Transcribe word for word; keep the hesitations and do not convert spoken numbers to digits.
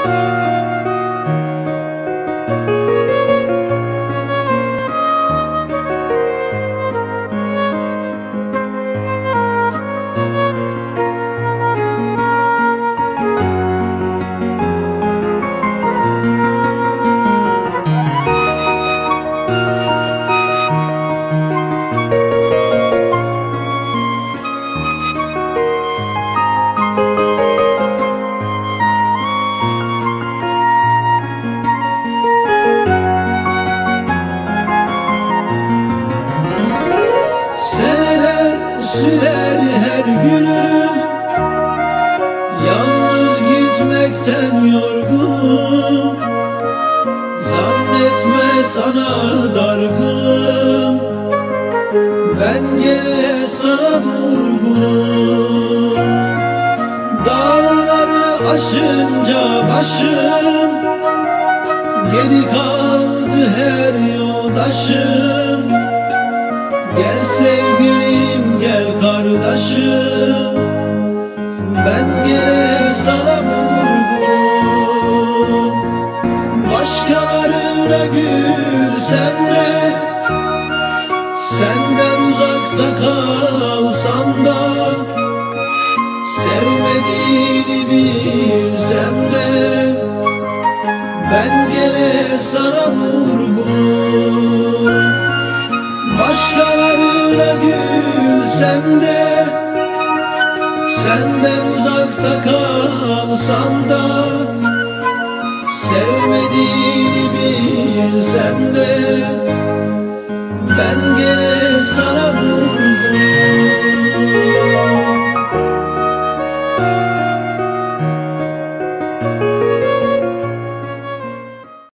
Sürer her günüm, yalnız gitmekten yorgunum. Zannetme sana dargınım, ben gene sana vurgunum. Dağları aşınca başım, geri kaldı her yoldaşım. Gel sevgilim, gel kardeşim, ben gene sana vurgunum. Başkalarına gülsem de, senden uzakta kalsam da, sevmediğini bilsem de, ben gene sana vurgunum. Başkalarına gülsem de, senden uzakta kalsam da, sevmediğini bilsem de, ben gene sana